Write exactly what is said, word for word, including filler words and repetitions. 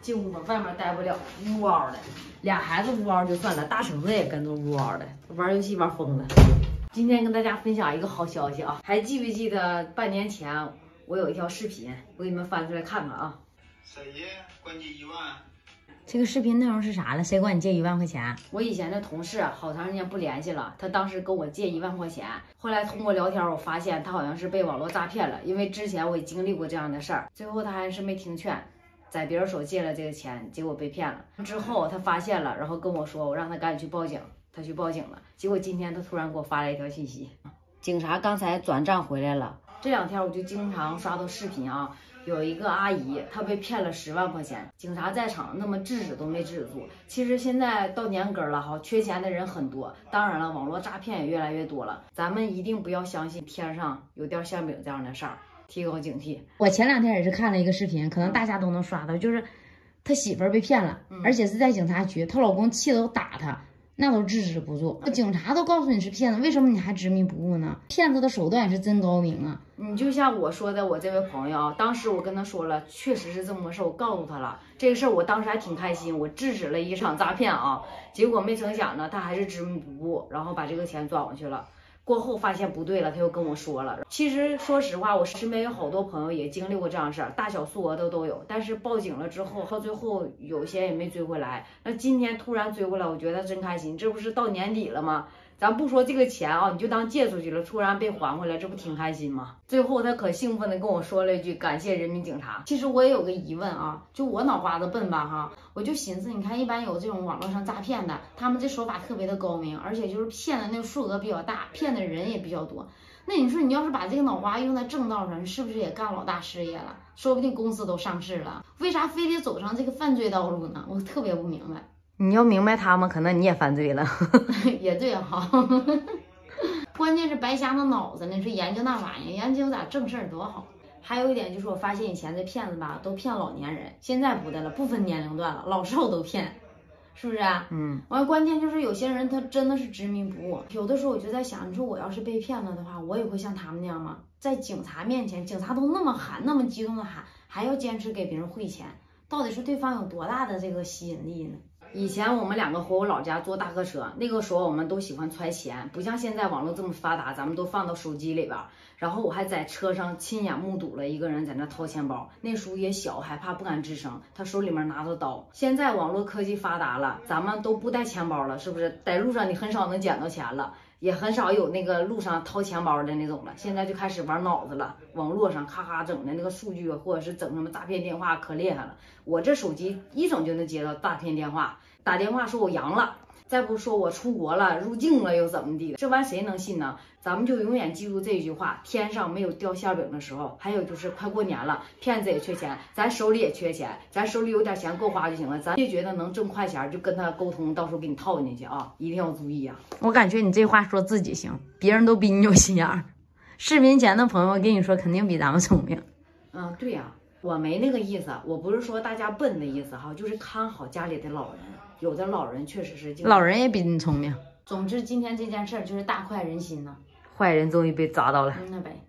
进屋吧，外面待不了，呜嗷的。俩孩子呜嗷就算了，大橙子也跟着呜嗷的，玩游戏玩疯了。今天跟大家分享一个好消息啊，还记不记得半年前我有一条视频，我给你们翻出来看看啊。 谁呀？管借一万？ 这个视频内容是啥了？谁管你借一万块钱？ 我以前的同事好长时间不联系了，他当时跟我借一万块钱，后来通过聊天我发现他好像是被网络诈骗了，因为之前我也经历过这样的事儿，最后他还是没听劝，在别人手借了这个钱，结果被骗了。之后他发现了，然后跟我说，我让他赶紧去报警，他去报警了。结果今天他突然给我发了一条信息，警察刚才转账回来了。这两天我就经常刷到视频啊。有一个阿姨，她被骗了十万块钱，警察在场，那么制止都没制止住。其实现在到年根了哈，缺钱的人很多，当然了，网络诈骗也越来越多了。咱们一定不要相信天上有掉馅饼这样的事儿，提高警惕。 我前两天也是看了一个视频，可能大家都能刷到，就是他媳妇儿被骗了，而且是在警察局，她老公气得都打她。那都制止不住，警察都告诉你是骗子，为什么你还执迷不悟呢？骗子的手段也是真高明啊！ 你就像我说的，我这位朋友，当时我跟他说了，确实是这么回事，我告诉他了这个事儿，我当时还挺开心，我制止了一场诈骗啊。结果没成想呢，他还是执迷不悟，然后把这个钱转过去了。过后发现不对了，他又跟我说了。其实说实话，我身边有好多朋友也经历过这样的事儿，大小数额的都有。但是报警了之后，到最后有些也没追回来。那今天突然追回来，我觉得真开心。这不是到年底了吗？咱不说这个钱啊，你就当借出去了，突然被还回来，这不挺开心吗？最后他可兴奋的跟我说了一句感谢人民警察。其实我也有个疑问啊，就我脑瓜子笨吧哈，我就寻思，你看一般有这种网络上诈骗的，他们这手法特别的高明，而且就是骗的那个数额比较大，骗的人也比较多。那你说你要是把这个脑瓜用在正道上，是不是也干老大事业了？说不定公司都上市了，为啥非得走上这个犯罪道路呢？我特别不明白。 你要明白他们，可能你也犯罪了。 也对哈，关键是白瞎那脑子呢，说研究那玩意儿，研究咋正事儿多好。还有一点就是，我发现以前这骗子吧，都骗老年人，现在不的了，不分年龄段了，老少都骗，是不是啊？ 嗯。 完，关键就是有些人他真的是执迷不悟。有的时候我就在想，你说我要是被骗了的话，我也会像他们那样吗？在警察面前，警察都那么喊，那么激动的喊，还要坚持给别人汇钱，到底是对方有多大的这个吸引力呢？以前我们两个回我老家坐大客车，那个时候我们都喜欢揣钱，不像现在网络这么发达，咱们都放到手机里边。然后我还在车上亲眼目睹了一个人在那掏钱包，那时候也小，害怕不敢吱声，他手里面拿着刀。现在网络科技发达了，咱们都不带钱包了，是不是？在路上你很少能捡到钱了，也很少有那个路上掏钱包的那种了。现在就开始玩脑子了，网络上咔咔整的那个数据，或者是整什么诈骗电话，可厉害了。我这手机一整就能接到诈骗电话，打电话说我阳了，再不说我出国了，入境了又怎么地，这玩意谁能信呢？咱们就永远记住这句话，天上没有掉馅饼的时候。还有就是快过年了，骗子也缺钱，咱手里也缺钱，咱手里有点钱够花就行了，咱别觉得能挣快钱就跟他沟通，到时候给你套进去啊，一定要注意啊。 我感觉你这话说自己行，别人都比你有心眼儿。视频前的朋友，我跟你说肯定比咱们聪明。 嗯，对呀、啊，我没那个意思，我不是说大家笨的意思哈，就是看好家里的老人，有的老人确实是老人也比你聪明。 总之今天这件事儿就是大快人心呐， 坏人终于被抓到了。 嗯，那呗。